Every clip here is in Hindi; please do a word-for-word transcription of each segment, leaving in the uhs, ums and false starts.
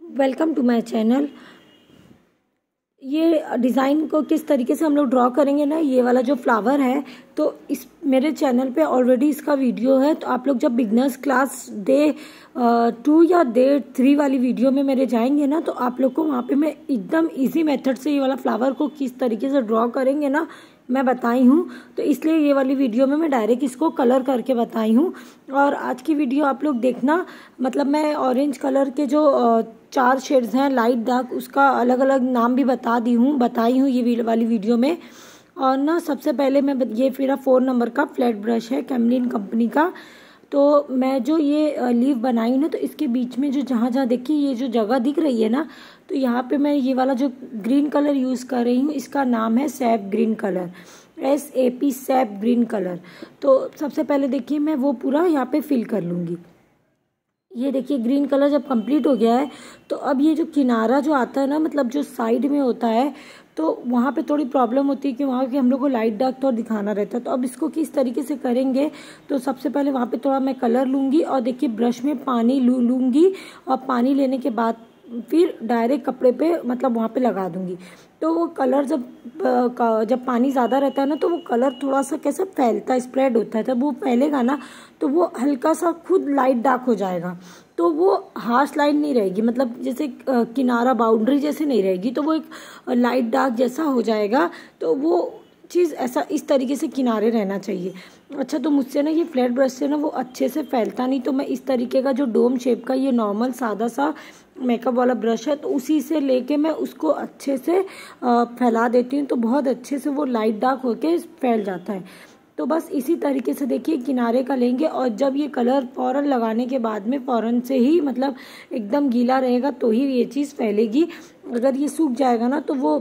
Welcome to my channel. ये डिज़ाइन को किस तरीके से हम लोग ड्रॉ करेंगे ना, ये वाला जो फ्लावर है, तो इस मेरे चैनल पे ऑलरेडी इसका वीडियो है। तो आप लोग जब बिगनर्स क्लास डे टू या डे थ्री वाली वीडियो में मेरे जाएंगे ना, तो आप लोग को वहाँ पे मैं एकदम इजी मेथड से ये वाला फ्लावर को किस तरीके से ड्रॉ करेंगे ना मैं बताई हूँ। तो इसलिए ये वाली वीडियो में मैं डायरेक्ट इसको कलर करके बताई हूँ। और आज की वीडियो आप लोग देखना, मतलब मैं ऑरेंज कलर के जो चार शेड्स हैं लाइट डार्क, उसका अलग अलग नाम भी बता दी हूँ बताई हूँ ये वाली वीडियो में। और ना सबसे पहले मैं ये मेरा फोर नंबर का फ्लैट ब्रश है कैमलिन कंपनी का। तो मैं जो ये लीफ बनाई हूँ ना, तो इसके बीच में जो जहाँ जहाँ देखिए ये जो जगह दिख रही है ना, तो यहाँ पे मैं ये वाला जो ग्रीन कलर यूज़ कर रही हूँ, इसका नाम है sap green colour, S A P sap green colour. तो सबसे पहले देखिए मैं वो पूरा यहाँ पे फिल कर लूँगी। ये देखिए ग्रीन कलर जब कंप्लीट हो गया है, तो अब ये जो किनारा जो आता है ना, मतलब जो साइड में होता है, तो वहाँ पे थोड़ी प्रॉब्लम होती है कि वहाँ के हम लोग को लाइट डार्क थोड़ा दिखाना रहता है। तो अब इसको किस तरीके से करेंगे, तो सबसे पहले वहाँ पे थोड़ा मैं कलर लूँगी और देखिए ब्रश में पानी लू लूँगी और पानी लेने के बाद फिर डायरेक्ट कपड़े पे मतलब वहाँ पे लगा दूँगी। तो वो कलर जब जब पानी ज़्यादा रहता है ना, तो वो कलर थोड़ा सा कैसा फैलता है, स्प्रेड होता है। जब वो फैलेगा ना, तो वो हल्का सा खुद लाइट डार्क हो जाएगा। तो वो हार्श लाइन नहीं रहेगी, मतलब जैसे किनारा बाउंड्री जैसे नहीं रहेगी, तो वो एक लाइट डार्क जैसा हो जाएगा। तो वो चीज़ ऐसा इस तरीके से किनारे रहना चाहिए। अच्छा, तो मुझसे ना ये फ्लैट ब्रश से ना वो अच्छे से फैलता नहीं, तो मैं इस तरीके का जो डोम शेप का ये नॉर्मल सादा सा मेकअप वाला ब्रश है, तो उसी से लेके मैं उसको अच्छे से फैला देती हूँ। तो बहुत अच्छे से वो लाइट डार्क होके फैल जाता है। तो बस इसी तरीके से देखिए किनारे का लेंगे, और जब ये कलर फ़ौरन लगाने के बाद में फ़ौरन से ही मतलब एकदम गीला रहेगा तो ही ये चीज़ फैलेगी। अगर ये सूख जाएगा ना, तो वो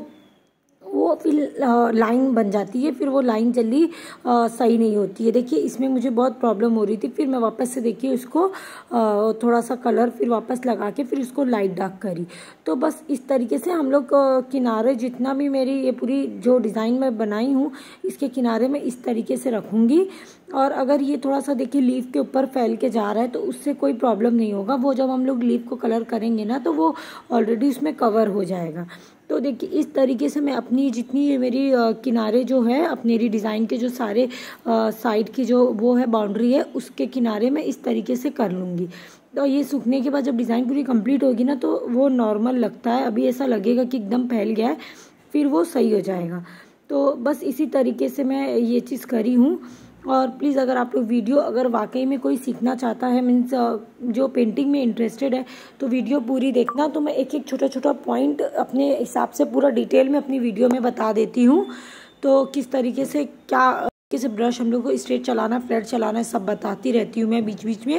वो फिर लाइन बन जाती है, फिर वो लाइन जल्दी सही नहीं होती है। देखिए इसमें मुझे बहुत प्रॉब्लम हो रही थी, फिर मैं वापस से देखिए उसको आ, थोड़ा सा कलर फिर वापस लगा के फिर उसको लाइट डार्क करी। तो बस इस तरीके से हम लोग किनारे जितना भी मेरी ये पूरी जो डिज़ाइन मैं बनाई हूँ, इसके किनारे में इस तरीके से रखूँगी। और अगर ये थोड़ा सा देखिए लीफ के ऊपर फैल के जा रहा है, तो उससे कोई प्रॉब्लम नहीं होगा। वो जब हम लोग लीफ को कलर करेंगे ना, तो वो ऑलरेडी उसमें कवर हो जाएगा। तो देखिए इस तरीके से मैं अपनी जितनी ये मेरी आ, किनारे जो है अपनी मेरी डिज़ाइन के जो सारे साइड की जो वो है बाउंड्री है, उसके किनारे में इस तरीके से कर लूँगी। तो ये सूखने के बाद जब डिज़ाइन पूरी कंप्लीट होगी ना, तो वो नॉर्मल लगता है। अभी ऐसा लगेगा कि एकदम फैल गया है, फिर वो सही हो जाएगा। तो बस इसी तरीके से मैं ये चीज़ करी हूँ। और प्लीज़ अगर आप लोग वीडियो अगर वाकई में कोई सीखना चाहता है, मीन्स जो पेंटिंग में इंटरेस्टेड है, तो वीडियो पूरी देखना। तो मैं एक एक छोटा छोटा पॉइंट अपने हिसाब से पूरा डिटेल में अपनी वीडियो में बता देती हूँ। तो किस तरीके से क्या कैसे ब्रश हम लोग को स्ट्रेट चलाना, फ्लैट चलाना है, सब बताती रहती हूँ मैं बीच बीच में।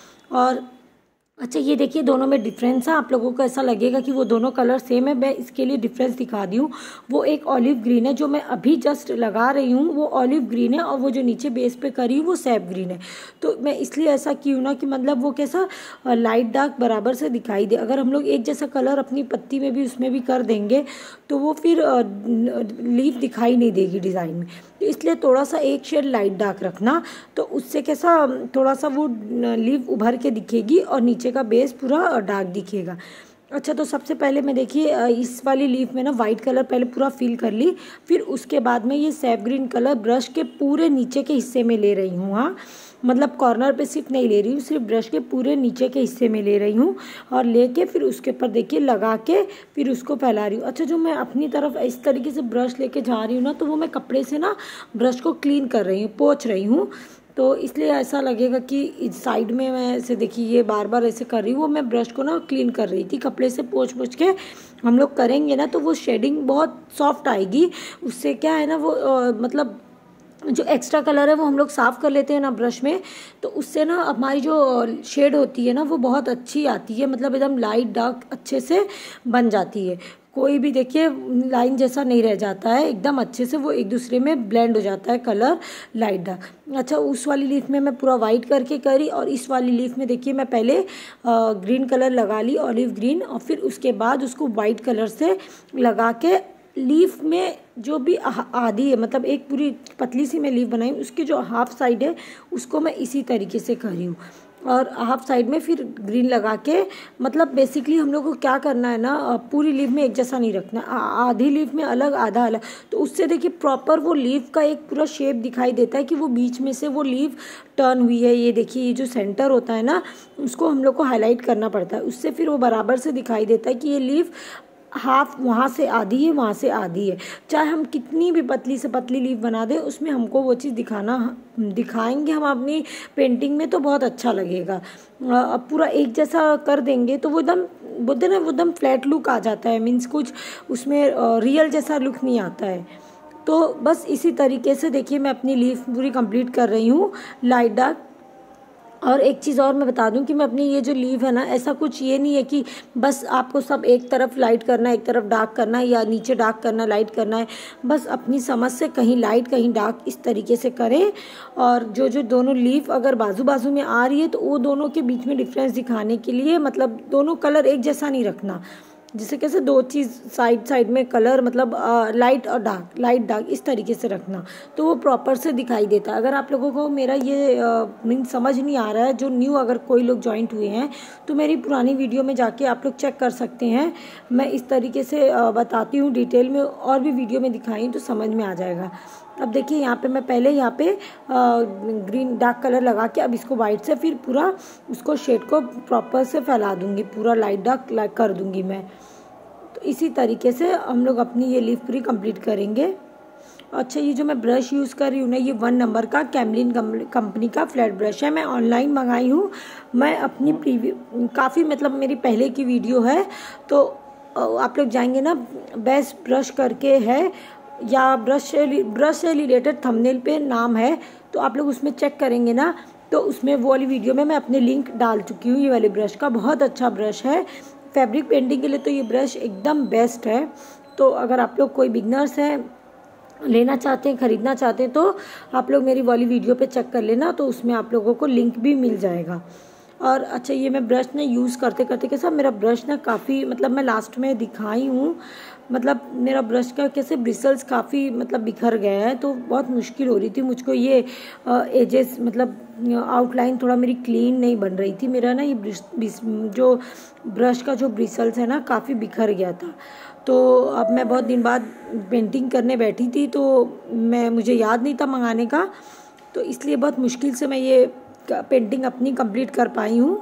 और अच्छा, ये देखिए दोनों में डिफरेंस है। आप लोगों को ऐसा लगेगा कि वो दोनों कलर सेम है, मैं इसके लिए डिफरेंस दिखा दी हूँ। वो एक ऑलिव ग्रीन है जो मैं अभी जस्ट लगा रही हूँ, वो ऑलिव ग्रीन है, और वो जो नीचे बेस पे करी हूँ वो सैप ग्रीन है। तो मैं इसलिए ऐसा की हूँ ना कि मतलब वो कैसा लाइट डार्क बराबर से दिखाई दे। अगर हम लोग एक जैसा कलर अपनी पत्ती में भी उसमें भी कर देंगे, तो वो फिर लीफ दिखाई नहीं देगी डिज़ाइन में। तो इसलिए थोड़ा सा एक शेड लाइट डार्क रखना, तो उससे कैसा थोड़ा सा वो लीफ उभर के दिखेगी और नीचे का बेस पूरा डार्क दिखेगा। अच्छा, तो सबसे पहले मैं देखिए इस वाली लीफ में ना वाइट कलर पहले पूरा फिल कर ली, फिर उसके बाद में ये सैप ग्रीन कलर ब्रश के पूरे नीचे के हिस्से में ले रही हूँ। हाँ, मतलब कॉर्नर पे सिर्फ नहीं ले रही हूँ, सिर्फ ब्रश के पूरे नीचे के हिस्से में ले रही हूँ, और लेके फिर उसके ऊपर देखिए लगा के फिर उसको फैला रही हूँ। अच्छा, जो मैं अपनी तरफ इस तरीके से ब्रश लेके जा रही हूँ ना, तो वो मैं कपड़े से ना ब्रश को क्लीन कर रही हूँ, पोंछ रही हूँ। तो इसलिए ऐसा लगेगा कि इस साइड में मैं ऐसे देखिए ये बार बार ऐसे कर रही हूँ, वो मैं ब्रश को ना क्लीन कर रही थी। कपड़े से पोंछ पोंछ के हम लोग करेंगे ना, तो वो शेडिंग बहुत सॉफ्ट आएगी। उससे क्या है ना, वो आ, मतलब जो एक्स्ट्रा कलर है वो हम लोग साफ़ कर लेते हैं ना ब्रश में, तो उससे ना हमारी जो शेड होती है ना वो बहुत अच्छी आती है, मतलब एकदम लाइट डार्क अच्छे से बन जाती है। कोई भी देखिए लाइन जैसा नहीं रह जाता है, एकदम अच्छे से वो एक दूसरे में ब्लेंड हो जाता है कलर लाइट डार्क। अच्छा, उस वाली लीफ में मैं पूरा वाइट करके करी, और इस वाली लीफ में देखिए मैं पहले ग्रीन कलर लगा ली, ऑलिव ग्रीन, और फिर उसके बाद उसको वाइट कलर से लगा के लीफ में जो भी आधी है, मतलब एक पूरी पतली सी मैं लीफ बनाई, उसकी जो हाफ साइड है उसको मैं इसी तरीके से कर रही हूँ। और हाफ साइड में फिर ग्रीन लगा के, मतलब बेसिकली हम लोग को क्या करना है ना, पूरी लीफ में एक जैसा नहीं रखना, आधी लीफ में अलग आधा अलग। तो उससे देखिए प्रॉपर वो लीफ का एक पूरा शेप दिखाई देता है कि वो बीच में से वो लीफ टर्न हुई है। ये देखिए ये जो सेंटर होता है ना, उसको हम लोग को हाईलाइट करना पड़ता है, उससे फिर वो बराबर से दिखाई देता है कि ये लीफ हाफ वहाँ से आधी है, वहाँ से आधी है। चाहे हम कितनी भी पतली से पतली लीफ बना दें, उसमें हमको वो चीज़ दिखाना दिखाएंगे हम अपनी पेंटिंग में तो बहुत अच्छा लगेगा। अब पूरा एक जैसा कर देंगे तो वो एकदम बोलते ना, वो एकदम फ्लैट लुक आ जाता है, मीन्स कुछ उसमें रियल जैसा लुक नहीं आता है। तो बस इसी तरीके से देखिए मैं अपनी लीफ पूरी कंप्लीट कर रही हूँ, लाइट डार्क। और एक चीज़ और मैं बता दूं कि मैं अपनी ये जो लीव है ना, ऐसा कुछ ये नहीं है कि बस आपको सब एक तरफ लाइट करना है, एक तरफ डार्क करना है, या नीचे डार्क करना लाइट करना है। बस अपनी समझ से कहीं लाइट कहीं डार्क इस तरीके से करें। और जो जो दोनों लीफ अगर बाजू बाजू में आ रही है तो वो दोनों के बीच में डिफरेंस दिखाने के लिए, मतलब दोनों कलर एक जैसा नहीं रखना, जैसे कैसे दो चीज़ साइड साइड में कलर, मतलब आ, लाइट और डार्क, लाइट डार्क इस तरीके से रखना, तो वो प्रॉपर से दिखाई देता है। अगर आप लोगों को मेरा ये मीन समझ नहीं आ रहा है, जो न्यू अगर कोई लोग ज्वाइंट हुए हैं तो मेरी पुरानी वीडियो में जाके आप लोग चेक कर सकते हैं। मैं इस तरीके से आ, बताती हूँ डिटेल में, और भी वीडियो में दिखाई तो समझ में आ जाएगा। अब देखिए यहाँ पे मैं पहले यहाँ पे आ, ग्रीन डार्क कलर लगा के अब इसको वाइट से फिर पूरा उसको शेड को प्रॉपर से फैला दूंगी, पूरा लाइट डार्क कर दूंगी मैं। तो इसी तरीके से हम लोग अपनी ये लीफ पूरी कंप्लीट करेंगे। अच्छा, ये जो मैं ब्रश यूज़ कर रही हूँ ना, ये वन नंबर का कैमलिन कंपनी का फ्लैट ब्रश है, मैं ऑनलाइन मंगाई हूँ। मैं अपनी प्रीवियस काफ़ी, मतलब मेरी पहले की वीडियो है, तो आप लोग जाएंगे ना बेस्ट ब्रश करके है, या ब्रश से ब्रश से रिलेटेड थंबनेल पे नाम है, तो आप लोग उसमें चेक करेंगे ना, तो उसमें वो वाली वीडियो में मैं अपने लिंक डाल चुकी हूँ। ये वाले ब्रश का बहुत अच्छा ब्रश है, फैब्रिक पेंटिंग के लिए तो ये ब्रश एकदम बेस्ट है। तो अगर आप लोग कोई बिगनर्स हैं, लेना चाहते हैं, ख़रीदना चाहते हैं, तो आप लोग मेरी वाली वीडियो पे चेक कर लेना, तो उसमें आप लोगों को लिंक भी मिल जाएगा। और अच्छा, ये मैं ब्रश ने यूज़ करते करते कैसा मेरा ब्रश ना काफ़ी, मतलब मैं लास्ट में दिखाई हूँ, मतलब मेरा ब्रश का कैसे ब्रिसल्स काफ़ी मतलब बिखर गया है, तो बहुत मुश्किल हो रही थी मुझको ये एजेस, मतलब आउटलाइन थोड़ा मेरी क्लीन नहीं बन रही थी। मेरा ना ये जो ब्रश का जो ब्रिसल्स है ना काफ़ी बिखर गया था। तो अब मैं बहुत दिन बाद पेंटिंग करने बैठी थी, तो मैं मुझे याद नहीं था मंगाने का, तो इसलिए बहुत मुश्किल से मैं ये पेंटिंग अपनी कंप्लीट कर पाई हूँ।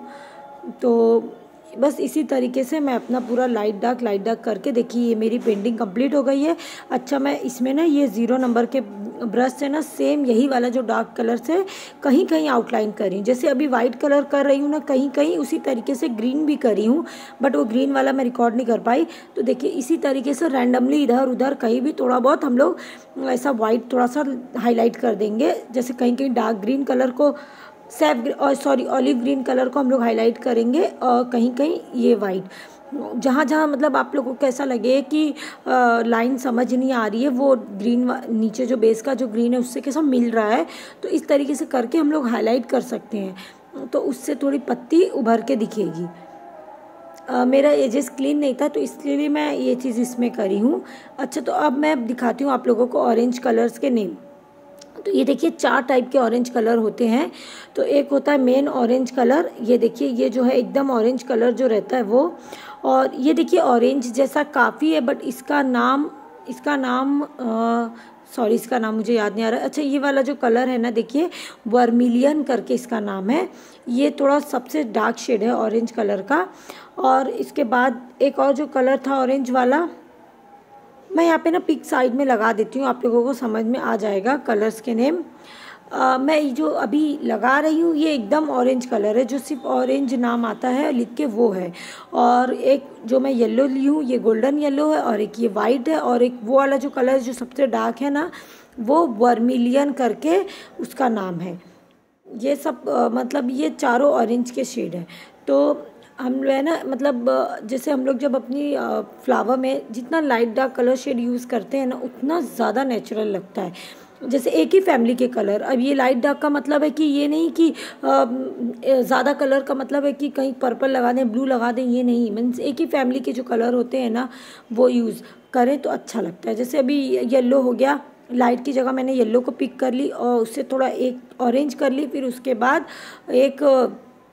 तो बस इसी तरीके से मैं अपना पूरा लाइट डार्क लाइट डार्क करके, देखिए ये मेरी पेंटिंग कंप्लीट हो गई है। अच्छा, मैं इसमें ना ये ज़ीरो नंबर के ब्रश से ना सेम यही वाला जो डार्क कलर से कहीं कहीं आउटलाइन करी, जैसे अभी वाइट कलर कर रही हूँ ना, कहीं कहीं उसी तरीके से ग्रीन भी करी हूँ, बट वो ग्रीन वाला मैं रिकॉर्ड नहीं कर पाई। तो देखिए इसी तरीके से रैंडमली इधर उधर कहीं भी थोड़ा बहुत हम लोग ऐसा वाइट थोड़ा सा हाईलाइट कर देंगे, जैसे कहीं कहीं डार्क ग्रीन कलर को सैफ और सॉरी ऑलिव ग्रीन कलर को हम लोग हाईलाइट करेंगे, और कहीं कहीं ये वाइट, जहाँ जहाँ मतलब आप लोगों को कैसा लगे कि आ, लाइन समझ नहीं आ रही है, वो ग्रीन नीचे जो बेस का जो ग्रीन है उससे कैसा मिल रहा है, तो इस तरीके से करके हम लोग हाईलाइट कर सकते हैं, तो उससे थोड़ी पत्ती उभर के दिखेगी। आ, मेरा एजेस क्लीन नहीं था, तो इसलिए मैं ये चीज़ इसमें करी हूँ। अच्छा, तो अब मैं दिखाती हूँ आप लोगों को ऑरेंज कलर्स के नेम। तो ये देखिए चार टाइप के ऑरेंज कलर होते हैं। तो एक होता है मेन ऑरेंज कलर, ये देखिए ये जो है एकदम ऑरेंज कलर जो रहता है वो, और ये देखिए ऑरेंज जैसा काफ़ी है, बट इसका नाम इसका नाम सॉरी इसका नाम मुझे याद नहीं आ रहा। अच्छा, ये वाला जो कलर है ना, देखिए वर्मिलियन करके इसका नाम है, ये थोड़ा सबसे डार्क शेड है ऑरेंज कलर का। और इसके बाद एक और जो कलर था ऑरेंज वाला, मैं यहाँ पे ना पिक साइड में लगा देती हूँ, आप लोगों को समझ में आ जाएगा कलर्स के नेम। आ, मैं जो अभी लगा रही हूँ ये एकदम ऑरेंज कलर है, जो सिर्फ ऑरेंज नाम आता है लिख के वो है। और एक जो मैं येलो ली हूँ ये गोल्डन येलो है, और एक ये वाइट है, और एक वो वाला जो कलर जो सबसे डार्क है ना, वो वर्मिलियन करके उसका नाम है। ये सब आ, मतलब ये चारों ऑरेंज के शेड है। तो हम लोग है ना, मतलब जैसे हम लोग जब अपनी फ्लावर में जितना light dark colour shade use करते हैं ना, उतना ज़्यादा नेचुरल लगता है, जैसे एक ही फैमिली के कलर। अब ये लाइट डार्क का मतलब है कि ये नहीं कि ज़्यादा कलर का मतलब है कि कहीं पर्पल लगा दें, ब्लू लगा दें, ये नहीं, मीन्स एक ही फैमिली के जो कलर होते हैं ना वो यूज़ करें तो अच्छा लगता है। जैसे अभी येलो हो गया, लाइट की जगह मैंने येलो को पिक कर ली और उससे थोड़ा एक ऑरेंज कर ली, फिर उसके बाद एक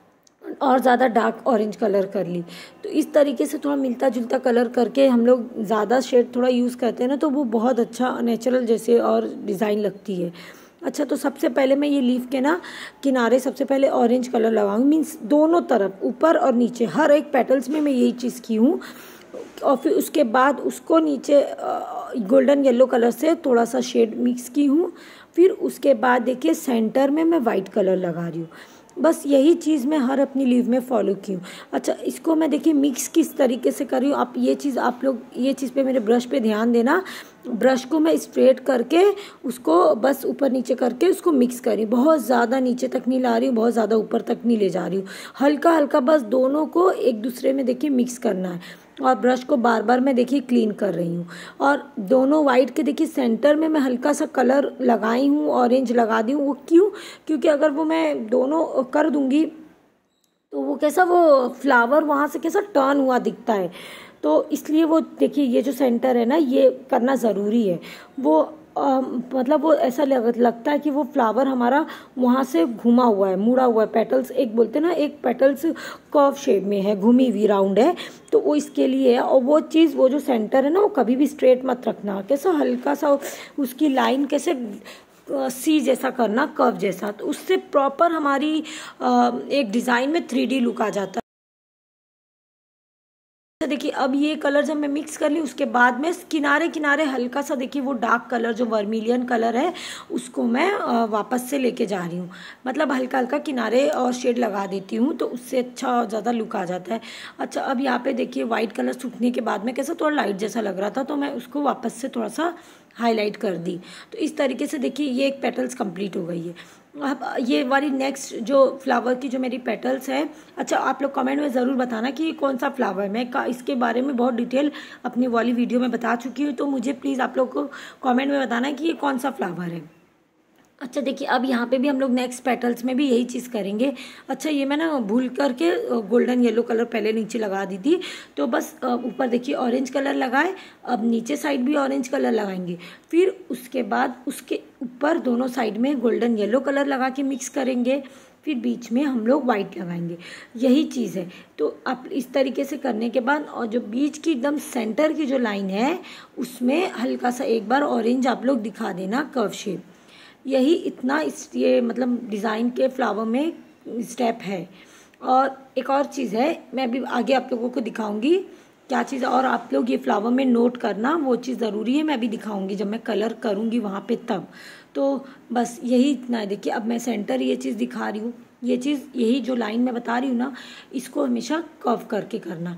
और ज़्यादा डार्क ऑरेंज कलर कर ली। तो इस तरीके से थोड़ा मिलता जुलता कलर करके हम लोग ज़्यादा शेड थोड़ा यूज़ करते हैं ना, तो वो बहुत अच्छा नेचुरल जैसे और डिज़ाइन लगती है। अच्छा, तो सबसे पहले मैं ये लीफ के ना किनारे सबसे पहले ऑरेंज कलर लगाऊंगी, मीन्स दोनों तरफ ऊपर और नीचे हर एक पेटल्स में मैं यही चीज़ की हूँ। और फिर उसके बाद उसको नीचे गोल्डन येलो कलर से थोड़ा सा शेड मिक्स की हूँ। फिर उसके बाद देखिए सेंटर में मैं वाइट कलर लगा रही हूँ। बस यही चीज़ मैं हर अपनी लीव में फॉलो की हूँ। अच्छा, इसको मैं देखिए मिक्स किस तरीके से कर रही हूँ, आप ये चीज़ आप लोग ये चीज़ पे मेरे ब्रश पे ध्यान देना। ब्रश को मैं स्ट्रेट करके उसको बस ऊपर नीचे करके उसको मिक्स कर रही हूँ। बहुत ज़्यादा नीचे तक नहीं ला रही हूँ, बहुत ज़्यादा ऊपर तक नहीं ले जा रही हूँ। हल्का हल्का बस दोनों को एक दूसरे में देखिए मिक्स करना है। और ब्रश को बार बार मैं देखिए क्लीन कर रही हूँ। और दोनों वाइट के देखिए सेंटर में मैं हल्का सा कलर लगाई हूँ, ऑरेंज लगा दी हूँ। वो क्यों? क्योंकि अगर वो मैं दोनों कर दूँगी तो वो कैसा वो फ्लावर वहाँ से कैसा टर्न हुआ दिखता है, तो इसलिए वो देखिए ये जो सेंटर है ना ये करना ज़रूरी है। वो आ, मतलब वो ऐसा लग, लगता है कि वो फ्लावर हमारा वहाँ से घुमा हुआ है, मुड़ा हुआ है। पेटल्स एक बोलते हैं ना, एक पेटल्स कर्व शेप में है, घूमी हुई राउंड है, तो वो इसके लिए है। और वो चीज़ वो जो सेंटर है ना वो कभी भी स्ट्रेट मत रखना, कैसा हल्का सा उसकी लाइन कैसे सी जैसा करना, कर्व जैसा, तो उससे प्रॉपर हमारी एक डिज़ाइन में थ्री डी लुक आ जाता है। देखिए अब ये कलर जब मैं मिक्स कर ली उसके बाद में किनारे किनारे हल्का सा देखिए वो डार्क कलर जो वर्मिलियन कलर है उसको मैं वापस से लेके जा रही हूँ। मतलब हल्का हल्का किनारे और शेड लगा देती हूँ, तो उससे अच्छा और ज़्यादा लुक आ जाता है। अच्छा, अब यहाँ पे देखिए वाइट कलर सूखने के बाद में कैसा थोड़ा लाइट जैसा लग रहा था, तो मैं उसको वापस से थोड़ा सा हाईलाइट कर दी। तो इस तरीके से देखिए ये एक पेटल्स कंप्लीट हो गई है। अब ये वाली नेक्स्ट जो फ्लावर की जो मेरी पेटल्स है, अच्छा आप लोग कमेंट में ज़रूर बताना कि ये कौन सा फ्लावर, मैं इसके बारे में बहुत डिटेल अपनी वाली वीडियो में बता चुकी हूँ, तो मुझे प्लीज़ आप लोग को कमेंट में बताना कि ये कौन सा फ्लावर है। अच्छा देखिए अब यहाँ पे भी हम लोग नेक्स्ट पेटल्स में भी यही चीज़ करेंगे। अच्छा, ये मैं ना भूल करके गोल्डन येलो कलर पहले नीचे लगा दी थी, तो बस ऊपर देखिए ऑरेंज कलर लगाए, अब नीचे साइड भी ऑरेंज कलर लगाएंगे। फिर उसके बाद उसके ऊपर दोनों साइड में गोल्डन येलो कलर लगा के मिक्स करेंगे, फिर बीच में हम लोग वाइट लगाएंगे। यही चीज़ है। तो आप इस तरीके से करने के बाद और जो बीच की एकदम सेंटर की जो लाइन है उसमें हल्का सा एक बार ऑरेंज आप लोग दिखा देना, कर्व शेप। यही इतना इस ये मतलब डिज़ाइन के फ्लावर में स्टेप है। और एक और चीज़ है, मैं भी आगे आप लोगों को दिखाऊंगी क्या चीज़, और आप लोग ये फ्लावर में नोट करना, वो चीज़ ज़रूरी है, मैं भी दिखाऊंगी जब मैं कलर करूंगी वहाँ पे तब। तो बस यही इतना है। देखिए अब मैं सेंटर ये चीज़ दिखा रही हूँ, ये चीज़ यही जो लाइन मैं बता रही हूँ ना, इसको हमेशा कर्व करके करना।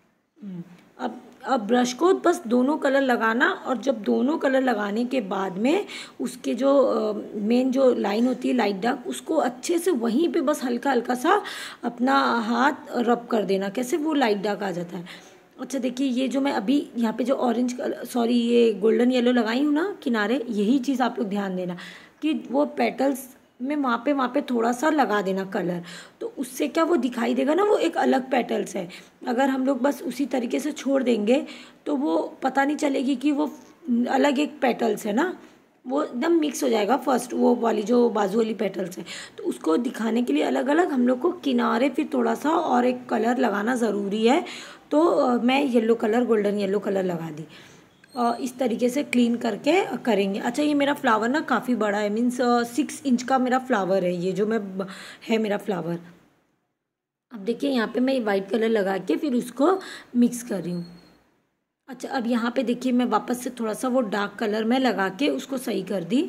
अब अब ब्रश को बस दोनों कलर लगाना, और जब दोनों कलर लगाने के बाद में उसके जो मेन जो लाइन होती है लाइट डार्क, उसको अच्छे से वहीं पे बस हल्का हल्का सा अपना हाथ रब कर देना, कैसे वो लाइट डार्क आ जाता है। अच्छा देखिए ये जो मैं अभी यहाँ पे जो ऑरेंज कलर सॉरी ये गोल्डन येलो लगाई हूँ ना किनारे, यही चीज़ आप लोग ध्यान देना कि वो पेटल्स में वहाँ पे वहाँ पे थोड़ा सा लगा देना कलर, तो उससे क्या वो दिखाई देगा ना, वो एक अलग पेटल्स है। अगर हम लोग बस उसी तरीके से छोड़ देंगे तो वो पता नहीं चलेगी कि वो अलग एक पेटल्स है ना, वो एकदम मिक्स हो जाएगा। फर्स्ट वो वाली जो बाजू वाली पेटल्स है, तो उसको दिखाने के लिए अलग अलग हम लोग को किनारे फिर थोड़ा सा और एक कलर लगाना ज़रूरी है। तो मैं yellow colour golden yellow colour लगा दी और इस तरीके से क्लीन करके करेंगे। अच्छा ये मेरा फ्लावर ना काफ़ी बड़ा है, मीन्स सिक्स इंच का मेरा फ्लावर है, ये जो मैं है मेरा फ्लावर। अब देखिए यहाँ पे मैं वाइट कलर लगा के फिर उसको मिक्स कर रही हूँ। अच्छा अब यहाँ पे देखिए मैं वापस से थोड़ा सा वो डार्क कलर में लगा के उसको सही कर दी।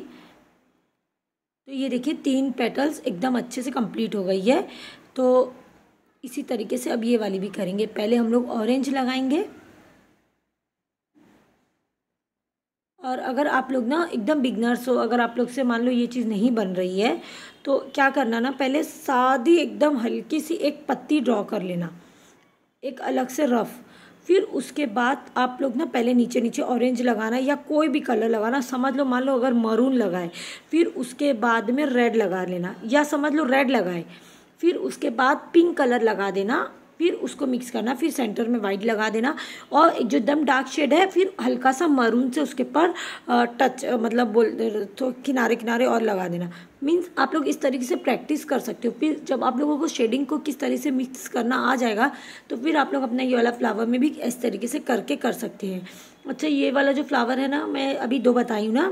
तो ये देखिए तीन पेटल्स एकदम अच्छे से कंप्लीट हो गई है। तो इसी तरीके से अब ये वाली भी करेंगे। पहले हम लोग ऑरेंज लगाएंगे, और अगर आप लोग ना एकदम बिगनर्स हो, अगर आप लोग से मान लो ये चीज़ नहीं बन रही है, तो क्या करना ना, पहले सादी एकदम हल्की सी एक पत्ती ड्रॉ कर लेना, एक अलग से रफ। फिर उसके बाद आप लोग ना पहले नीचे नीचे ऑरेंज लगाना या कोई भी कलर लगाना, समझ लो मान लो अगर मरून लगाए, फिर उसके बाद में रेड लगा लेना, या समझ लो रेड लगाए, फिर उसके बाद पिंक कलर लगा देना, फिर उसको मिक्स करना, फिर सेंटर में वाइट लगा देना और एक जो एकदम डार्क शेड है फिर हल्का सा मरून से उसके ऊपर टच मतलब बोल तो किनारे किनारे और लगा देना। मीन्स आप लोग इस तरीके से प्रैक्टिस कर सकते हो। फिर जब आप लोगों को शेडिंग को किस तरीके से मिक्स करना आ जाएगा तो फिर आप लोग अपना ये वाला फ्लावर में भी इस तरीके से करके कर सकते हैं। अच्छा, ये वाला जो फ्लावर है ना, मैं अभी दो बताई हूँ ना,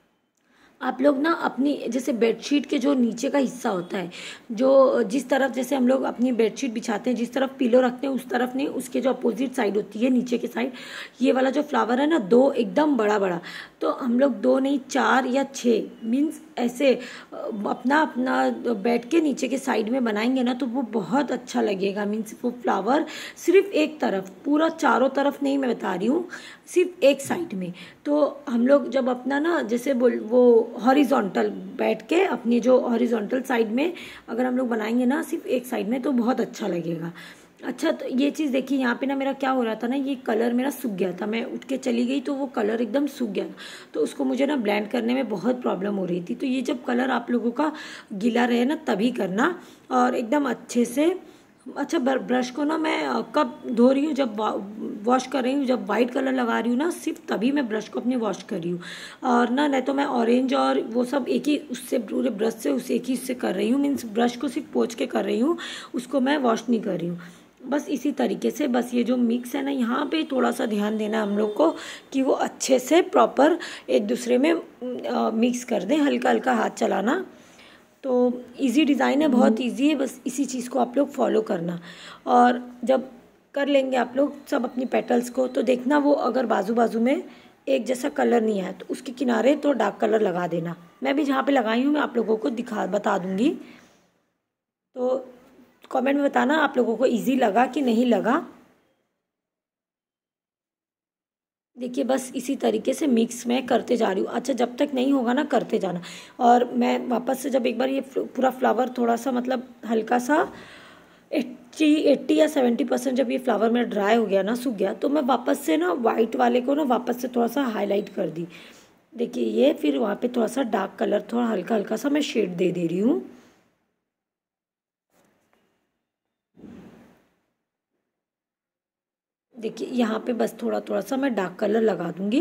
आप लोग ना अपनी जैसे बेडशीट के जो नीचे का हिस्सा होता है, जो जिस तरफ जैसे हम लोग अपनी बेडशीट बिछाते हैं, जिस तरफ पिलो रखते हैं उस तरफ नहीं, उसके जो अपोजिट साइड होती है नीचे के साइड, ये वाला जो फ्लावर है ना, दो एकदम बड़ा बड़ा, तो हम लोग दो नहीं चार या छः मीन्स ऐसे अपना अपना बेड के नीचे के साइड में बनाएंगे ना तो वो बहुत अच्छा लगेगा। मीन्स वो फ्लावर सिर्फ एक तरफ, पूरा चारों तरफ नहीं मैं बता रही हूँ, सिर्फ एक साइड में। तो हम लोग जब अपना ना जैसे बोल वो हॉरिजॉन्टल बैठ के अपनी जो हॉरिजॉन्टल साइड में अगर हम लोग बनाएंगे ना सिर्फ एक साइड में तो बहुत अच्छा लगेगा। अच्छा, तो ये चीज़ देखिए यहाँ पे ना मेरा क्या हो रहा था ना, ये कलर मेरा सूख गया था, मैं उठ के चली गई तो वो कलर एकदम सूख गया, तो उसको मुझे ना ब्लेंड करने में बहुत प्रॉब्लम हो रही थी। तो ये जब कलर आप लोगों का गीला रहे ना तभी करना और एकदम अच्छे से। अच्छा, ब्रश को ना मैं कब धो रही हूँ, जब वॉश कर रही हूँ, जब वाइट कलर लगा रही हूँ ना सिर्फ तभी मैं ब्रश को अपने वॉश कर रही हूँ। और ना नहीं तो मैं ऑरेंज और वो सब एक ही उससे पूरे ब्रश से उस एक ही उससे कर रही हूँ। मीन्स ब्रश को सिर्फ पोंछ के कर रही हूँ, उसको मैं वॉश नहीं कर रही हूँ। बस इसी तरीके से बस ये जो मिक्स है ना यहाँ पे थोड़ा सा ध्यान देना हम लोग को कि वो अच्छे से प्रॉपर एक दूसरे में आ, मिक्स कर दें, हल्का हल्का हाथ चलाना। तो इजी डिज़ाइन है, बहुत इजी है, बस इसी चीज़ को आप लोग फॉलो करना। और जब कर लेंगे आप लोग सब अपनी पेटल्स को तो देखना वो अगर बाजू बाजू में एक जैसा कलर नहीं आया तो उसके किनारे तो डार्क कलर लगा देना। मैं भी जहाँ पे लगाई हूँ मैं आप लोगों को दिखा बता दूँगी, तो कमेंट में बताना आप लोगों को इजी लगा कि नहीं लगा। देखिए बस इसी तरीके से मिक्स मैं करते जा रही हूँ। अच्छा, जब तक नहीं होगा ना करते जाना। और मैं वापस से जब एक बार ये पूरा फ्लावर थोड़ा सा मतलब हल्का सा एट्टी एट्टी या सेवेंटी परसेंट जब ये फ्लावर मेरा ड्राई हो गया ना, सूख गया, तो मैं वापस से ना वाइट वाले को ना वापस से थोड़ा सा हाईलाइट कर दी। देखिए ये फिर वहाँ पे थोड़ा सा डार्क कलर थोड़ा हल्का हल्का सा मैं शेड दे दे रही हूँ। देखिए यहाँ पे बस थोड़ा थोड़ा सा मैं डार्क कलर लगा दूंगी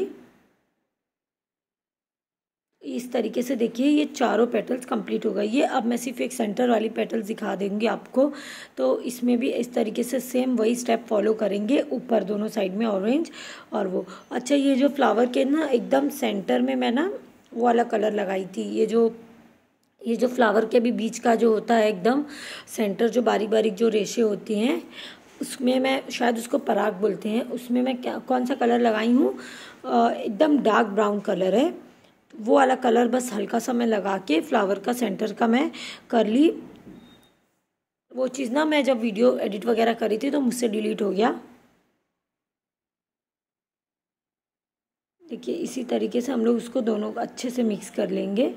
इस तरीके से। देखिए ये चारों पेटल्स कंप्लीट हो गई है। अब मैं सिर्फ एक सेंटर वाली पेटल्स दिखा दूंगी आपको, तो इसमें भी इस तरीके से सेम वही स्टेप फॉलो करेंगे, ऊपर दोनों साइड में ऑरेंज और वो। अच्छा, ये जो फ्लावर के ना एकदम सेंटर में मैं ना वो वाला कलर लगाई थी, ये जो ये जो फ्लावर के भी बीच का जो होता है एकदम सेंटर, जो बारीक बारीक जो रेशे होती हैं उसमें मैं शायद उसको पराग बोलते हैं, उसमें मैं क्या कौन सा कलर लगाई हूँ, एकदम डार्क ब्राउन कलर है, वो वाला कलर बस हल्का सा मैं लगा के फ्लावर का सेंटर का मैं कर ली। वो चीज़ ना मैं जब वीडियो एडिट वगैरह करी थी तो मुझसे डिलीट हो गया। देखिए इसी तरीके से हम लोग उसको दोनों को अच्छे से मिक्स कर लेंगे।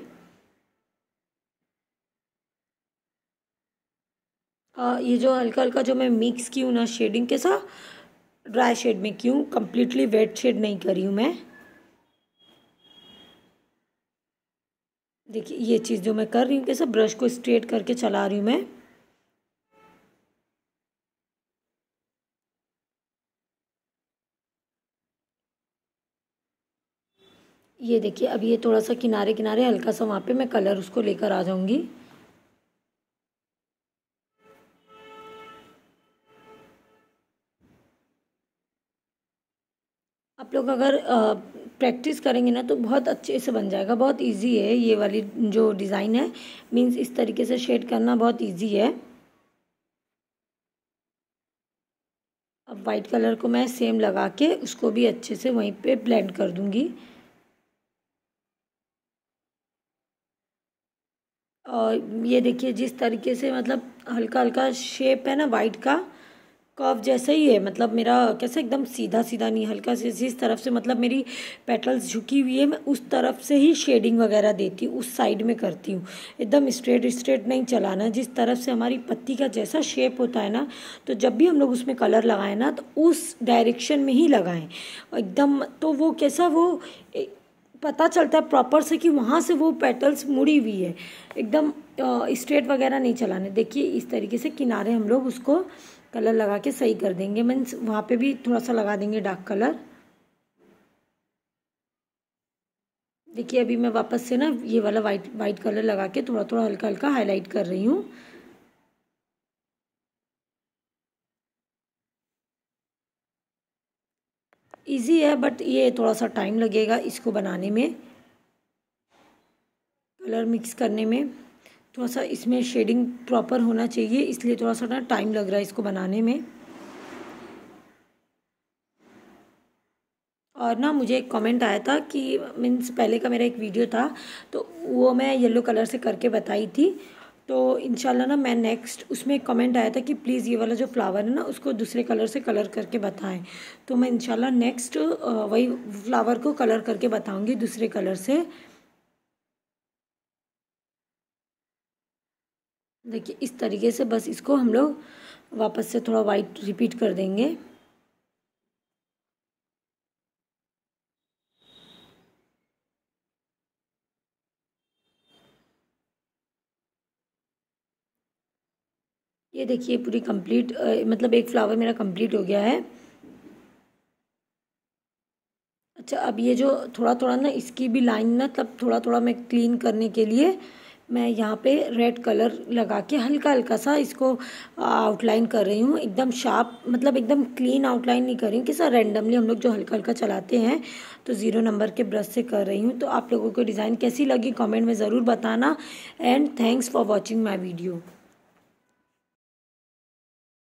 आ, ये जो हल्का हल्का जो मैं मिक्स की हूँ ना शेडिंग के साथ ड्राई शेड में की हूँ, कम्प्लीटली वेट शेड नहीं करी हूँ मैं। देखिए ये चीज़ जो मैं कर रही हूँ कैसे ब्रश को स्ट्रेट करके चला रही हूँ मैं। ये देखिए अब ये थोड़ा सा किनारे किनारे हल्का सा वहाँ पे मैं कलर उसको लेकर आ जाऊँगी। आप लोग अगर प्रैक्टिस करेंगे ना तो बहुत अच्छे से बन जाएगा, बहुत इजी है ये वाली जो डिज़ाइन है। मीन्स इस तरीके से शेड करना बहुत इजी है। अब वाइट कलर को मैं सेम लगा के उसको भी अच्छे से वहीं पे ब्लेंड कर दूंगी। और ये देखिए जिस तरीके से मतलब हल्का हल्का शेप है ना वाइट का कर्व जैसा ही है, मतलब मेरा कैसे एकदम सीधा सीधा नहीं, हल्का से जिस तरफ से मतलब मेरी पेटल्स झुकी हुई है मैं उस तरफ से ही शेडिंग वगैरह देती हूँ, उस साइड में करती हूँ। एकदम स्ट्रेट स्ट्रेट नहीं चलाना, जिस तरफ से हमारी पत्ती का जैसा शेप होता है ना तो जब भी हम लोग उसमें कलर लगाएं ना तो उस डायरेक्शन में ही लगाएं एकदम, तो वो कैसा वो पता चलता है प्रॉपर से कि वहाँ से वो पेटल्स मुड़ी हुई है, एकदम स्ट्रेट वगैरह नहीं चलाने। देखिए इस तरीके से किनारे हम लोग उसको कलर लगा के सही कर देंगे। मीन्स वहाँ पे भी थोड़ा सा लगा देंगे डार्क कलर। देखिए अभी मैं वापस से ना ये वाला वाइट वाइट कलर लगा के थोड़ा थोड़ा हल्का हल्का हाईलाइट कर रही हूँ। इजी है बट ये थोड़ा सा टाइम लगेगा इसको बनाने में, कलर मिक्स करने में। थोड़ा सा इसमें शेडिंग प्रॉपर होना चाहिए, इसलिए थोड़ा सा ना टाइम लग रहा है इसको बनाने में। और ना मुझे एक कमेंट आया था कि मीन्स पहले का मेरा एक वीडियो था तो वो मैं येलो कलर से करके बताई थी, तो इंशाल्लाह ना मैं नेक्स्ट उसमें एक कमेंट आया था कि प्लीज़ ये वाला जो फ्लावर है ना उसको दूसरे कलर से कलर करके बताएं। तो मैं इंशाल्लाह नेक्स्ट वही फ्लावर को कलर करके बताऊंगी दूसरे कलर से। देखिए इस तरीके से बस इसको हम लोग वापस से थोड़ा वाइट रिपीट कर देंगे। ये देखिए पूरी कंप्लीट मतलब एक फ्लावर मेरा कंप्लीट हो गया है। अच्छा अब ये जो थोड़ा थोड़ा ना इसकी भी लाइन ना तब थोड़ा थोड़ा मैं क्लीन करने के लिए मैं यहाँ पे रेड कलर लगा के हल्का हल्का सा इसको आउटलाइन कर रही हूँ। एकदम शार्प मतलब एकदम क्लीन आउटलाइन नहीं कर रही हूँ कि सर रैंडमली हम लोग जो हल्का हल्का चलाते हैं तो ज़ीरो नंबर के ब्रश से कर रही हूँ। तो आप लोगों को डिज़ाइन कैसी लगी कमेंट में ज़रूर बताना। And thanks for watching my video.